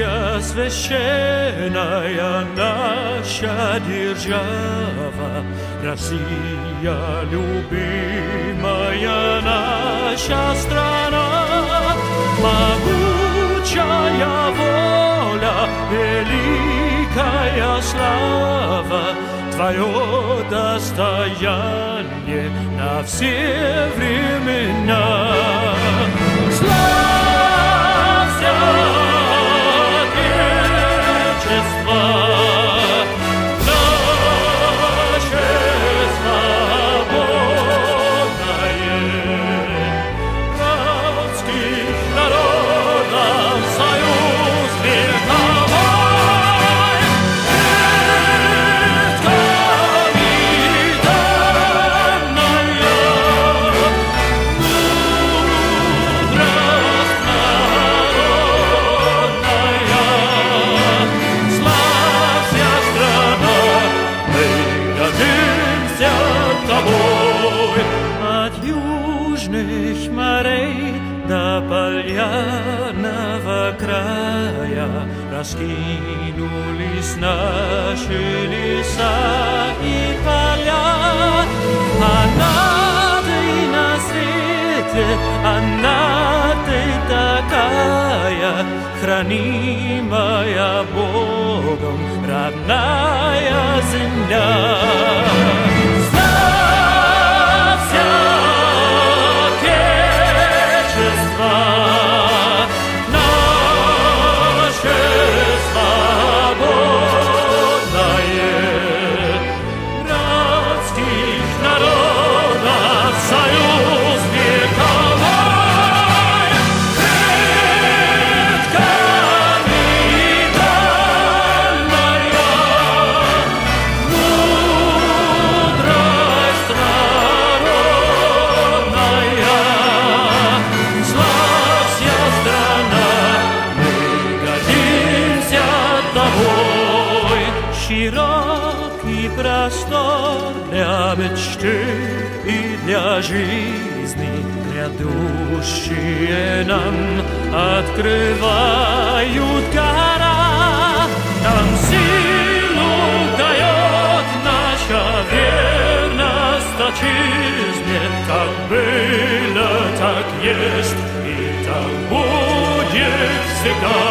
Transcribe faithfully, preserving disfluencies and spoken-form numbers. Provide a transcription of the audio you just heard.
Россия священная наша держава, Россия любимая наша страна, могучая воля, великая слава, твое достояние на все времена. Славься, Отечество, наше свободное, братских народов союз вековой, предками данная, мудрость народная. Славься, страна, мы гордимся тобой. От южных морей до полярного края раскинулись наши леса и поля. Она ты на свете, она ты такая, хранимая Богом родная земля. Славься, Отечество, наше свободное, братских народов союз вековой, предками данная, мудрость народная. Славься, страна, мы гордимся тобой. Широкий простор для мечты и для жизни грядущие нам открывают гора. Нам силу дает наша верность отчизне. Так было, так есть и так будет всегда.